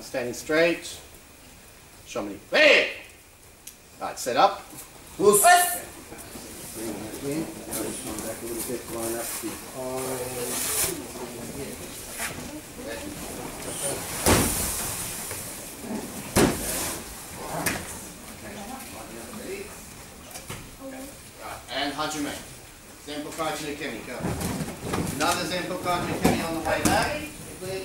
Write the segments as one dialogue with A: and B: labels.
A: standing straight. Chamonix. Hey! Alright, set up.
B: Push.
A: Okay. Bring that in. Now just come back a little bit, line up and Hajime. Zempo Kachi Kemi, go. Another Zempo Kachi Kemi on the way back. Clear.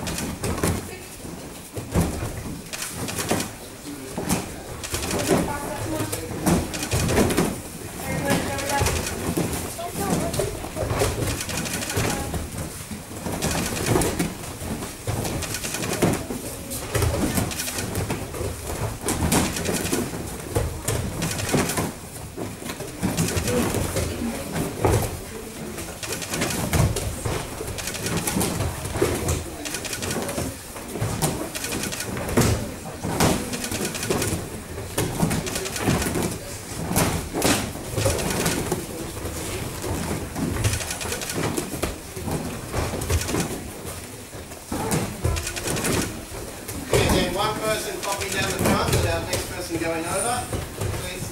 A: One person popping down the front without next person going over, please.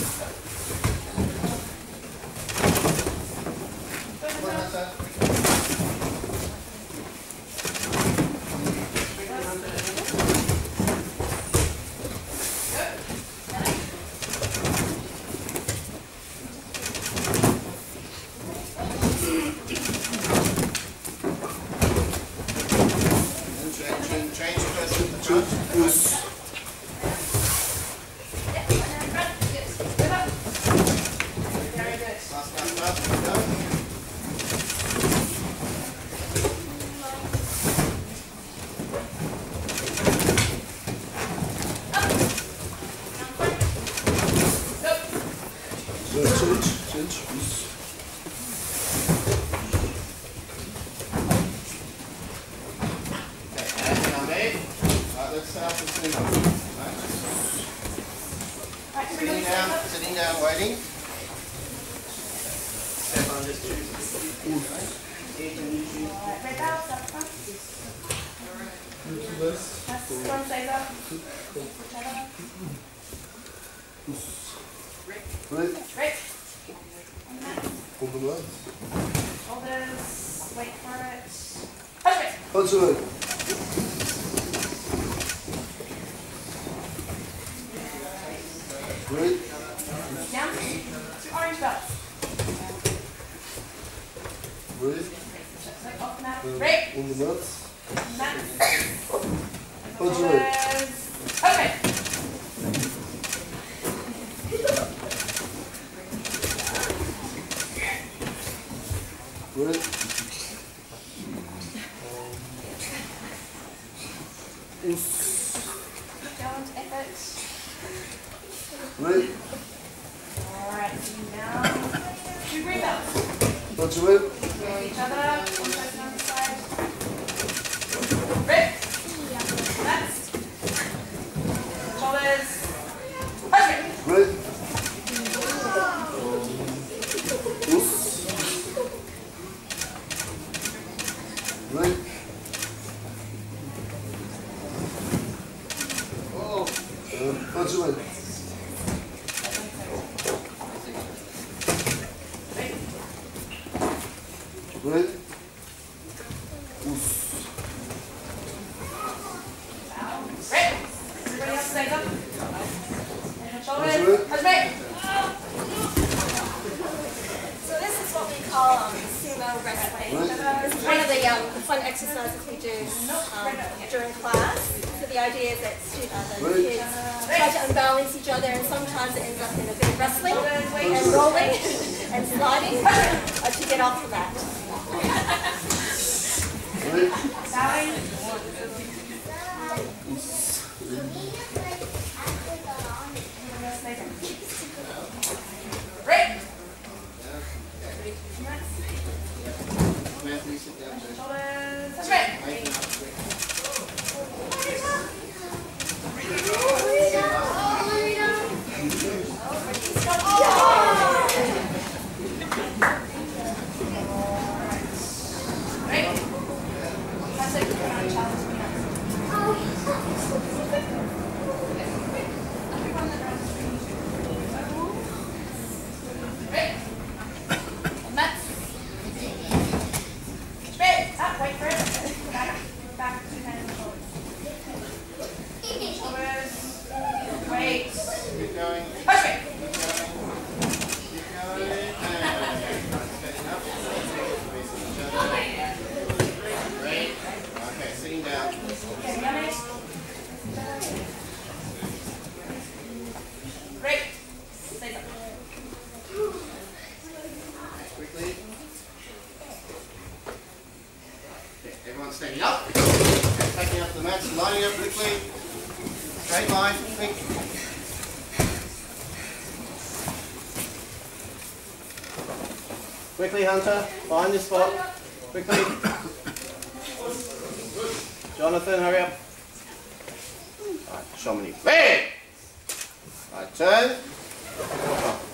A: Change the person at the front. Let's start with sitting down, waiting. Step on just choose.
C: Shoulders, wait for it.
B: Punch it. Great.
C: Down. Orange belts.
B: Great.
C: Off the mat. Great.
B: On the nuts.
C: Mat.
B: Punch it.
C: Okay.
B: Great.
C: Don't effort.
B: Great.
C: Alright, now 2 green belts.
B: Punch it.
C: Roll each other, one person on the side. Great. Next. Shoulders. Punch it.
B: Great. Great. Punch it. Great.
C: Great. Everybody else stays up. And shoulders. Punch it.
D: So this is what we call sumo wrestling. This is one of the fun exercises we do during class. So the idea is that the kids try to unbalance each other, and sometimes it ends up in a bit of wrestling and rolling and sliding to get off the mat.
C: Bowing. Great.
A: Matthew, sit down.
C: Shoulders. That's right. Great. That's it. Challenge me.
A: lining up quickly. Straight line, quick. Quickly, Hunter. Find your spot. Quickly. Jonathan, hurry up. Alright, Chamonix. Ready! Alright, turn.